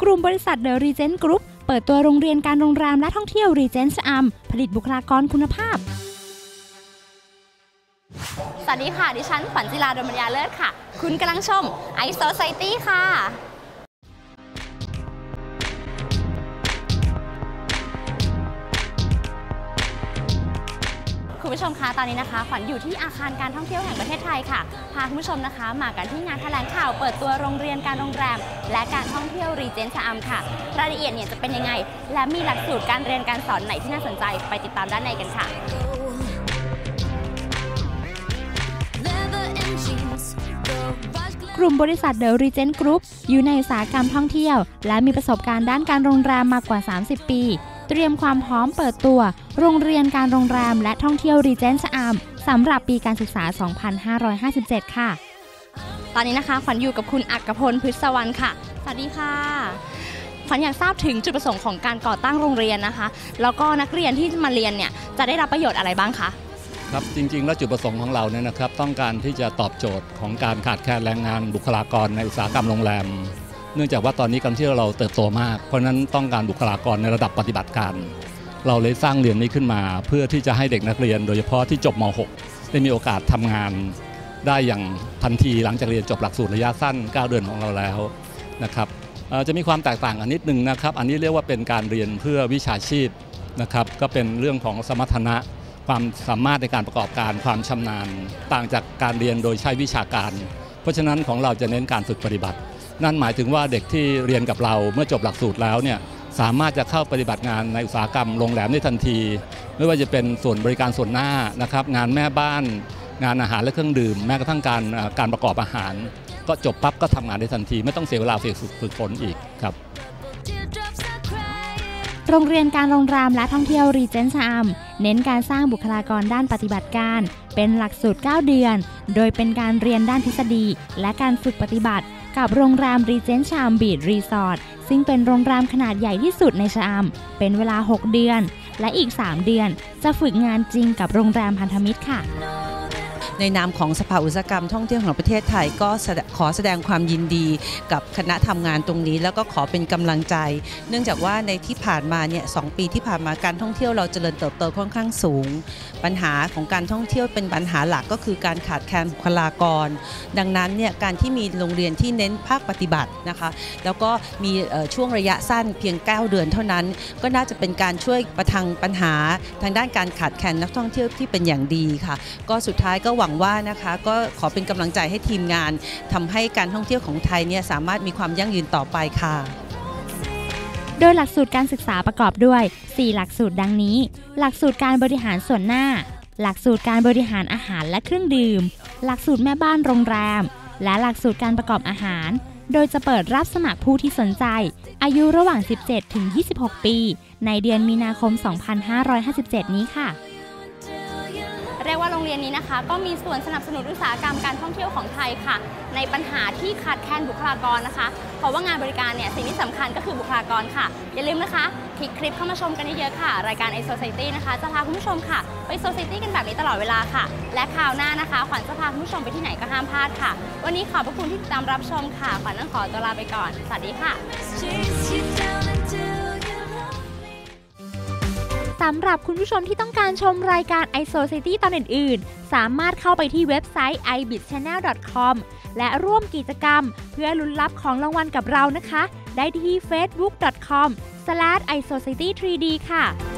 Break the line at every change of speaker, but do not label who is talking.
กลุ่มบริษัท The Regent Group เปิดตัวโรงเรียนการโรงแรมและท่องเที่ยว Regent ชะอำผลิตบุคลากรคุณภาพสวัสดีค่ะดิฉันขวัญจิรา ดลปัญญาเลิศค่ะคุณกำลังชม iSociety ค่ะคุณผู้ชมคะตอนนี้นะคะขวัญอยู่ที่อาคารการท่องเที่ยวแห่งประเทศไทยค่ะพาคุณผู้ชมนะคะมากันที่งานแถลงข่าวเปิดตัวโรงเรียนการโรงแรมและการท่องเที่ยว Regent ชะอำค่ะรายละเอียดเนี่ยจะเป็นยังไงและมีหลักสูตรการเรียนการสอนไหนที่น่าสนใจไปติดตามด้านในกันค่ะกลุ่มบริษัท The Regent Group อยู่ในอุตสาหกรรมท่องเที่ยวและมีประสบการณ์ด้านการโรงแรมมากกว่า30 ปีเตรียมความพร้อมเปิดตัวโรงเรียนการโรงแรมและท่องเที่ยว Regent ชะอำสำหรับปีการศึกษา 2557 ค่ะตอนนี้นะคะขวัญอยู่กับคุณอักพล พฤกษวรรณค่ะสวัสดีค่ะขวัญอยากทราบถึงจุดประสงค์ของการก่อตั้งโรงเรียนนะคะแล้วก็นักเรียนที่มาเรียนเนี่ยจะได้รับประโยชน์อะไรบ้างคะ
ครับจริงๆแล้วจุดประสงค์ของเราเนี่ยนะครับต้องการที่จะตอบโจทย์ของการขาดแคลนแรงงานบุคลากรในอุตสาหกรรมโรงแรมเนื่องจากว่าตอนนี้การท่องเที่ยวเราเติบโตมากเพราะฉะนั้นต้องการบุคลากรในระดับปฏิบัติการเราเลยสร้างเรียนนี้ขึ้นมาเพื่อที่จะให้เด็กนักเรียนโดยเฉพาะที่จบม.6 ได้มีโอกาสทำงานได้อย่างทันทีหลังจากเรียนจบหลักสูตรระยะสั้น9 เดือนของเราแล้วนะครับจะมีความแตกต่างกันนิดนึงนะครับอันนี้เรียกว่าเป็นการเรียนเพื่อวิชาชีพนะครับก็เป็นเรื่องของสมรรถนะความสามารถในการประกอบการความชำนาญต่างจากการเรียนโดยใช้วิชาการเพราะฉะนั้นของเราจะเน้นการฝึกปฏิบัตินั่นหมายถึงว่าเด็กที่เรียนกับเราเมื่อจบหลักสูตรแล้วเนี่ยสามารถจะเข้าปฏิบัติงานในอุตสาหกรรมโรงแรมได้ทันทีไม่ว่าจะเป็นส่วนบริการส่วนหน้านะครับงานแม่บ้านงานอาหารและเครื่องดื่มแม้กระทั่งการประกอบอาหารก็จบปั๊บก็ทำงานได้ทันทีไม่ต้องเสียเวลาฝึกฝนอีกครับ
โรงเรียนการโรงแรมและท่องเที่ยว Regent ชะอำเน้นการสร้างบุคลากรด้านปฏิบัติการเป็นหลักสูตร9 เดือนโดยเป็นการเรียนด้านทฤษฎีและการฝึกปฏิบัติกับโรงแรม Regent ชะอำบีชรีสอร์ทซึ่งเป็นโรงแรมขนาดใหญ่ที่สุดในชะอำเป็นเวลา6 เดือนและอีก3 เดือนจะฝึกงานจริงกับโรงแรมพันธมิตรค่ะ
ในนามของสภาอุตสาหกรรมท่องเที่ยวของประเทศไทยก็ขอแสดงความยินดีกับคณะทำงานตรงนี้แล้วก็ขอเป็นกำลังใจเนื่องจากว่าในที่ผ่านมาเนี่ย2 ปีที่ผ่านมาการท่องเที่ยวเราเจริญเติบโตค่อนข้างสูงปัญหาของการท่องเที่ยวเป็นปัญหาหลักก็คือการขาดแคลนบุคลากรดังนั้นเนี่ยการที่มีโรงเรียนที่เน้นภาคปฏิบัตินะคะแล้วก็มีช่วงระยะสั้นเพียง9 เดือนเท่านั้นก็น่าจะเป็นการช่วยประทังปัญหาทางด้านการขาดแคลนนักท่องเที่ยวที่เป็นอย่างดีค่ะก็สุดท้ายก็หวังว่านะคะก็ขอเป็นกำลังใจให้ทีมงานทำให้การท่องเที่ยวของไทยเนี่ยสามารถมีความยั่งยืนต่อไปค่ะ
โดยหลักสูตรการศึกษาประกอบด้วย4 หลักสูตรดังนี้หลักสูตรการบริหารส่วนหน้าหลักสูตรการบริหารอาหารและเครื่องดื่มหลักสูตรแม่บ้านโรงแรมและหลักสูตรการประกอบอาหารโดยจะเปิดรับสมัครผู้ที่สนใจอายุระหว่าง17 ถึง 26 ปีในเดือนมีนาคม 2557 นี้ค่ะเรียกว่าโรงเรียนนี้นะคะก็มีส่วนสนับสนุนอุตสาหกรรมการท่องเที่ยวของไทยค่ะในปัญหาที่ขาดแคลนบุคลากรนะคะเพราะว่างานบริการเนี่ยสิ่งที่สำคัญก็คือบุคลากรค่ะอย่าลืมนะคะคลิกคลิปเข้ามาชมกันเยอะๆค่ะรายการ iSociety นะคะจะพาคุณผู้ชมค่ะไป Society กันแบบนี้ตลอดเวลาค่ะและคราวหน้านะคะขวัญจะพาคุณผู้ชมไปที่ไหนก็ห้ามพลาดค่ะวันนี้ขอบพระคุณที่ติดตามรับชมค่ะขวัญต้องขอตัวลาไปก่อนสวัสดีค่ะสำหรับคุณผู้ชมที่ต้องการชมรายการ iSociety ตอนอื่นๆสามารถเข้าไปที่เว็บไซต์ ibitchannel.com และร่วมกิจกรรมเพื่อลุ้นรับของรางวัลกับเรานะคะได้ที่ facebook.com/iSociety3D ค่ะ